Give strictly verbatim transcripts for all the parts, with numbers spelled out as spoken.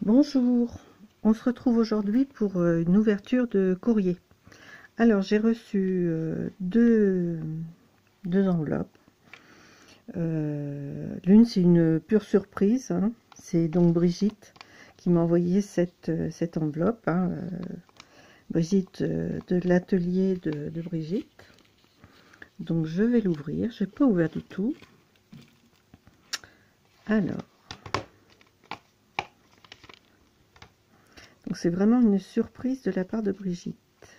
Bonjour, on se retrouve aujourd'hui pour euh, une ouverture de courrier. Alors j'ai reçu euh, deux, deux enveloppes. Euh, L'une c'est une pure surprise, hein. C'est donc Brigitte qui m'a envoyé cette, euh, cette enveloppe. Hein. Euh, Brigitte euh, de l'atelier de, de Brigitte. Donc je vais l'ouvrir, je n'ai pas ouvert du tout. Alors. Donc c'est vraiment une surprise de la part de Brigitte.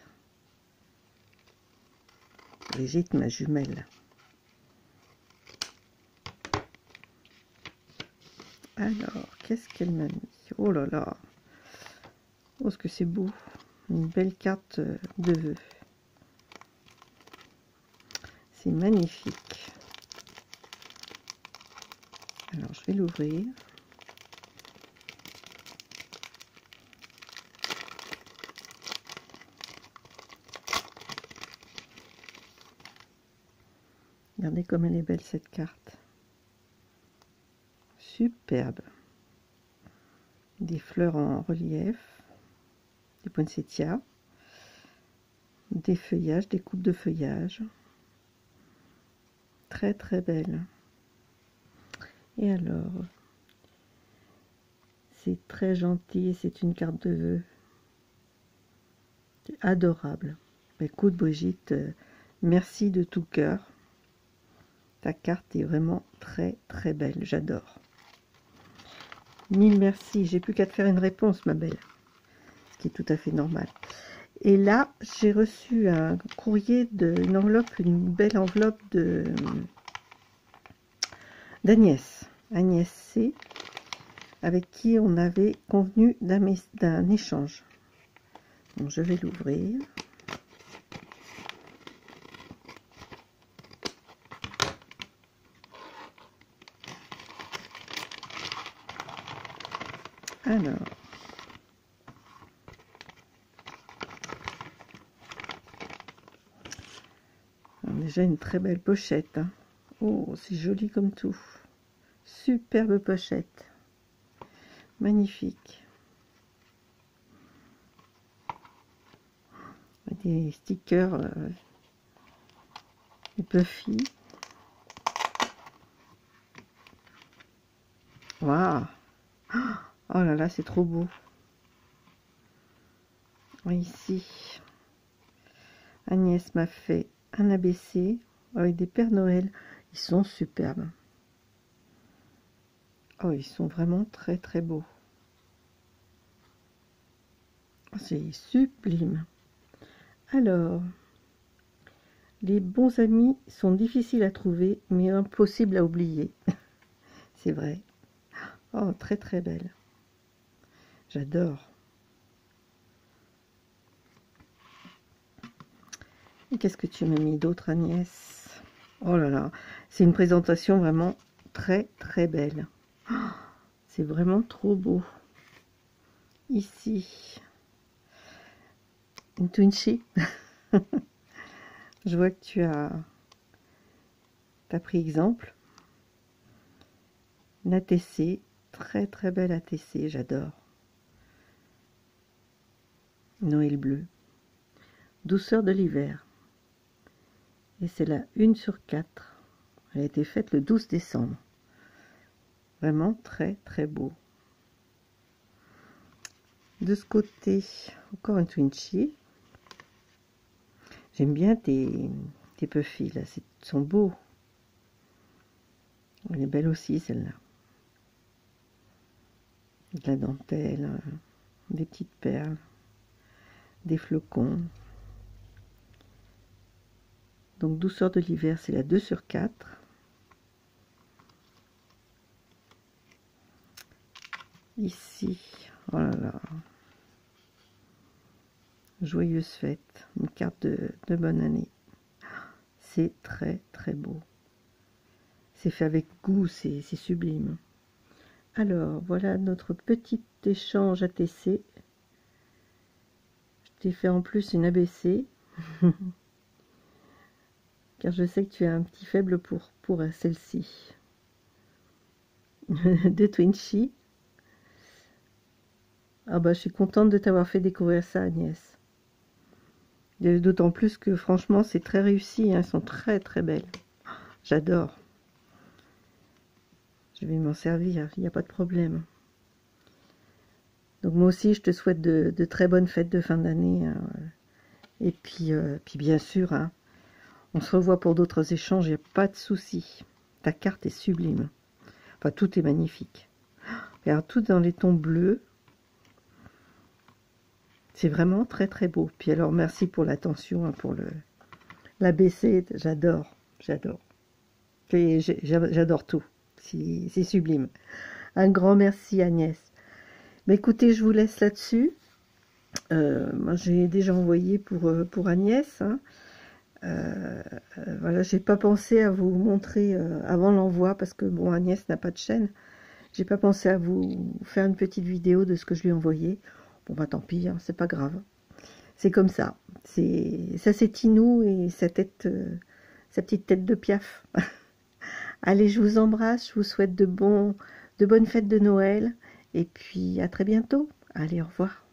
Brigitte, ma jumelle. Alors, qu'est-ce qu'elle m'a mis? Oh là là. Oh, ce que c'est beau. Une belle carte de vœux. C'est magnifique. Alors, je vais l'ouvrir. Regardez comme elle est belle cette carte. Superbe. Des fleurs en relief. Des poinsettias. Des feuillages, des coupes de feuillage. Très très belle. Et alors, c'est très gentil, c'est une carte de vœux. C'est adorable. Écoute Brigitte, euh, merci de tout cœur. Ta carte est vraiment très très belle, j'adore. Mille merci, j'ai plus qu'à te faire une réponse ma belle, ce qui est tout à fait normal. Et là, j'ai reçu un courrier, de, une enveloppe, une belle enveloppe de d'Agnès, Agnès C, avec qui on avait convenu d'un échange. Donc je vais l'ouvrir. Alors, alors déjà une très belle pochette. Hein. Oh, c'est joli comme tout. Superbe pochette. Magnifique. Des stickers euh, Puffy. Waouh! Oh là là, c'est trop beau. Ici, Agnès m'a fait un A B C avec des Pères Noël. Ils sont superbes. Oh, ils sont vraiment très très beaux. C'est sublime. Alors, les bons amis sont difficiles à trouver, mais impossibles à oublier. C'est vrai. Oh, très très belle. J'adore. Qu'est-ce que tu m'as mis d'autre, Agnès? Oh là là, c'est une présentation vraiment très très belle. Oh, c'est vraiment trop beau. Ici, une Twinchie. Je vois que tu as, as pris exemple. Une A T C, très très belle A T C, j'adore. Noël bleu. Douceur de l'hiver. Et c'est la une sur quatre. Elle a été faite le douze décembre. Vraiment très très beau. De ce côté, encore un Twinchie. J'aime bien tes, tes Puffy là, ils sont beaux. Elle est belle aussi celle-là. De la dentelle, des petites perles, des flocons. Donc douceur de l'hiver, c'est la deux sur quatre. Ici, oh là là, joyeuse fête, une carte de, de bonne année. C'est très très beau. C'est fait avec goût, c'est sublime. Alors, voilà notre petit échange A T C. Je t'ai fait en plus une A B C. Car je sais que tu as un petit faible pour, pour celle-ci. De Twinchie. Ah bah, je suis contente de t'avoir fait découvrir ça, Agnès. D'autant plus que, franchement, c'est très réussi. Hein, elles sont très, très belles. J'adore. Je vais m'en servir, il n'y a pas de problème. Donc moi aussi, je te souhaite de, de très bonnes fêtes de fin d'année. Hein. Et puis, euh, puis bien sûr, hein, on se revoit pour d'autres échanges, il n'y a pas de souci. Ta carte est sublime. Enfin, tout est magnifique. Regarde, tout dans les tons bleus. C'est vraiment très très beau. Puis alors, merci pour l'attention, hein, pour le l'A B C. J'adore, j'adore. J'adore tout. C'est sublime. Un grand merci, Agnès. Mais écoutez, je vous laisse là-dessus. Euh, moi, j'ai déjà envoyé pour, pour Agnès. Hein. Euh, euh, voilà, j'ai pas pensé à vous montrer euh, avant l'envoi parce que bon, Agnès n'a pas de chaîne. J'ai pas pensé à vous faire une petite vidéo de ce que je lui ai envoyé. Bon bah tant pis, hein, c'est pas grave. C'est comme ça. C'est ça, c'est Tinou et sa tête, euh, sa petite tête de Piaf. Allez, je vous embrasse. Je vous souhaite de bons, de bonnes fêtes de Noël et puis à très bientôt. Allez, au revoir.